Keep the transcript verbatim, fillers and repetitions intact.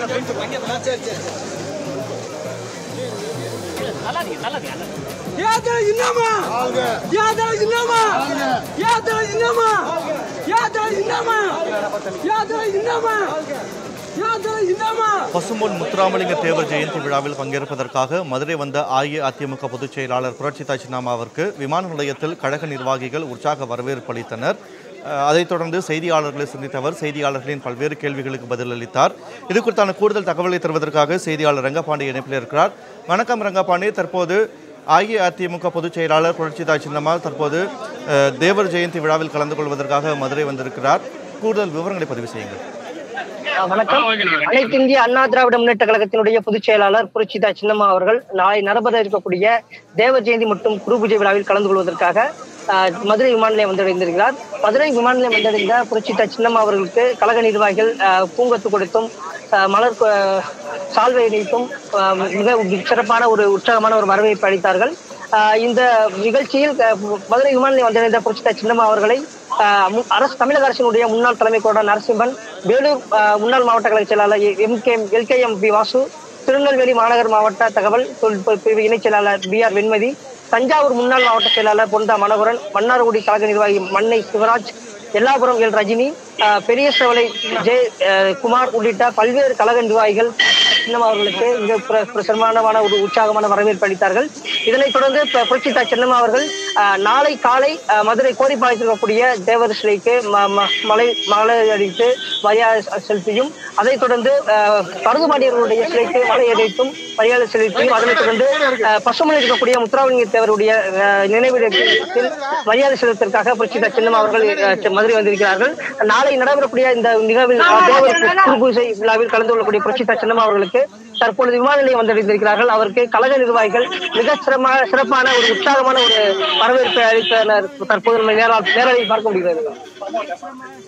பசும்பொன் முத்துராமலிங்க தேவர் ஜெயந்தி விழாவில் பங்கேற்பதற்காக மதுரை வந்த அஇஅதிமுக பொதுச் செயலாளர் புரட்சித்தாய் சின்னம்மாவிற்கு விமான நிலையத்தில் கழக நிர்வாகிகள் உற்சாக வரவேற்பு அளித்தனர். அதைத் தொடர்ந்து செய்தியாளர்களை சந்தித்த அவர் செய்தியாளர்களின் பல்வேறு கேள்விகளுக்கு பதிலளித்தார். இது குறித்தான கூடுதல் தகவலை தருவதற்காக செய்தியாளர் ரங்கபாண்டி இணைப்பில் இருக்கிறார். வணக்கம் ரங்கபாண்டி. தற்போது அஇஅதிமுக பொதுச் செயலாளர் புரட்சித்தாய் சின்னம்மா தற்போது தேவர் ஜெயந்தி விழாவில் கலந்து கொள்வதற்காக மதுரை வந்திருக்கிறார். கூடுதல் விவரங்களை பதிவு செய்யுங்கள். வணக்கம். அனைத்து இந்திய அண்ணா திராவிட முன்னேற்ற கழகத்தினுடைய பொதுச் செயலாளர் புரட்சித்தாய் சின்னம்மா அவர்கள் நாளை நடைபெற இருக்கக்கூடிய தேவர் ஜெயந்தி மற்றும் குரு பூஜை விழாவில் கலந்து கொள்வதற்காக மதுரை விமான நிலையம் வந்தடைந்திருக்கிறார். மதுரை விமான நிலையம் வந்தடைந்த புரட்சித்தாய் சின்னம்மா அவர்களுக்கு கழக நிர்வாகிகள் பூங்கொத்து கொடுத்தும் மலர் சால்வை அணிவித்தும் மிக சிறப்பான ஒரு உற்சாகமான ஒரு வரவேற்பு அளித்தார்கள். இந்த நிகழ்ச்சியில் மதுரை விமான நிலையம் வந்தடைந்த புரட்சித்தாய் சின்னம்மா அவர்களை அரசு தமிழக அரசினுடைய முன்னாள் தலைமை கொறடா நரசிம்மன், வேலூர் முன்னாள் மாவட்ட கழக செயலாளர் M K L K M P Vasu, Tirunelveli மாநகர் மாவட்ட தகவல் தொழில்நுட்ப பிரிவு இணைச் செயலாளர் பி ஆர் வெண்மதி, தஞ்சாவூர் முன்னாள் மாவட்ட செயலாளர் பொன்தா மனோகரன், மன்னார்குடி கழக நிர்வாகி மன்னை சிவராஜ், எல்லாபுரம் எல் ரஜினி, பெரிய சவலை ஜெய் குமார் உள்ளிட்ட பல்வேறு கழக நிர்வாகிகள் சின்னம்மா அவர்களுக்கு மிக பிரசமான ஒரு உற்சாகமான வரவேற்பு அளித்தார்கள். இதனைத் தொடர்ந்து புரட்சித்தாய் சின்னம்மா அவர்கள் நாளை காலை மதுரை கோரிப்பாளையத்தில் இருக்கக்கூடிய தேவர் சிலைக்கு மலை மலை அடித்து மரியாதை செலுத்தியும், அதைத் தொடர்ந்து பருதுமாடியர்களுடைய சிலைக்கு மலை அடித்தும் மரியாதை செலுத்தியும், அதனைத் தொடர்ந்து பசுமலை இருக்கக்கூடிய முத்துராமலிங்க தேவருடைய நினைவிடத்தில் மரியாதை செலுத்துவதற்காக புரட்சித்தாய் சின்னம்மா அவர்கள் மதுரை வந்திருக்கிறார்கள். நாளை நடைபெறக்கூடிய இந்த நிகழ்வில் தேவர் குரு பூஜை விழாவில் கலந்து கொள்ளக்கூடிய புரட்சித்தாய் சின்னம்மா அவர்களுக்கு தற்பொழுது விமான நிலையம் வந்தடைந்திருக்கிறார்கள். அவருக்கு கழக நிர்வாகிகள் மிக சிறப்பான சிறப்பான ஒரு உற்சாகமான ஒரு வரவேற்பை அளித்தனர். தற்போது நம்ம நேரால் நேரலை பார்க்க முடிகிறது.